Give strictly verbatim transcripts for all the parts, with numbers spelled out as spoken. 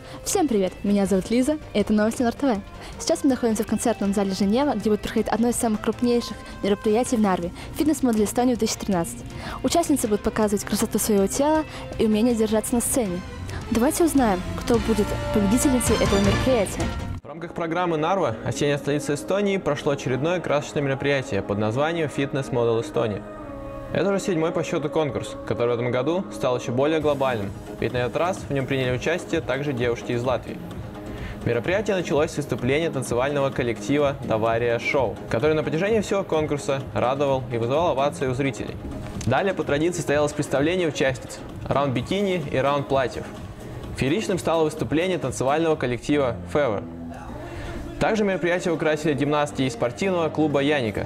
Всем привет! Меня зовут Лиза, и это новости эн эр тэ вэ. Сейчас мы находимся в концертном зале Женева, где будет проходить одно из самых крупнейших мероприятий в Нарве – фитнес-модель Эстонии две тысячи тринадцать. Участницы будут показывать красоту своего тела и умение держаться на сцене. Давайте узнаем, кто будет победительницей этого мероприятия. В рамках программы Нарва «Осенняя столица Эстонии» прошло очередное красочное мероприятие под названием «Фитнес-модель Эстонии». Это уже седьмой по счету конкурс, который в этом году стал еще более глобальным, ведь на этот раз в нем приняли участие также девушки из Латвии. Мероприятие началось с выступления танцевального коллектива «Давария Шоу», который на протяжении всего конкурса радовал и вызывал овации у зрителей. Далее по традиции состоялось представление участниц – раунд бикини и раунд платьев. Фееричным стало выступление танцевального коллектива «Февер». Также мероприятие украсили гимнастки из спортивного клуба «Яника».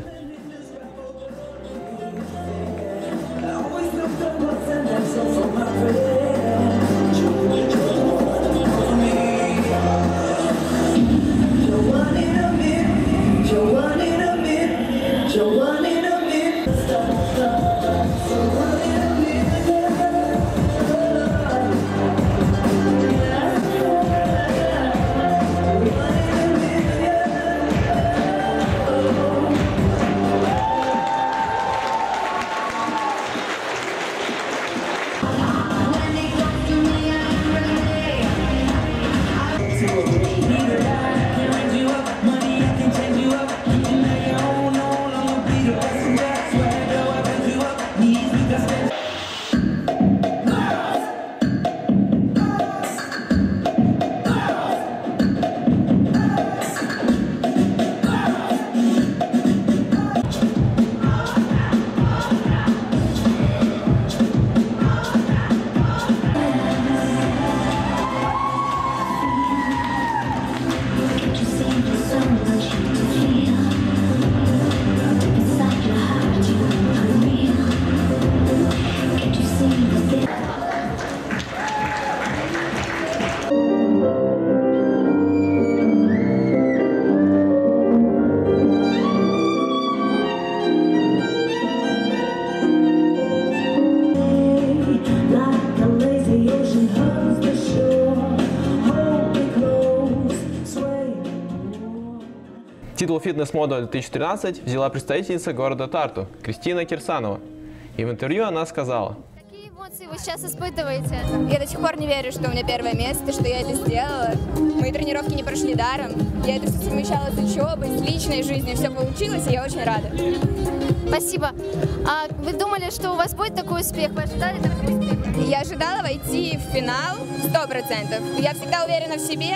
Титул «Фитнес-модель две тысячи тринадцать» взяла представительница города Тарту Кристина Кирсанова. И в интервью она сказала: какие эмоции вы сейчас испытываете? Я до сих пор не верю, что у меня первое место, что я это сделала. Мои тренировки не прошли даром. Я это все совмещала с учебой, с личной жизнью. Все получилось, и я очень рада. Спасибо. А вы думали, что у вас будет такой успех? Вы ожидали такого успеха? Я ожидала войти в финал сто процентов. Я всегда уверена в себе,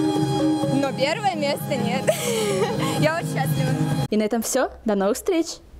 но первое место нет. Я очень счастлива. И на этом все. До новых встреч!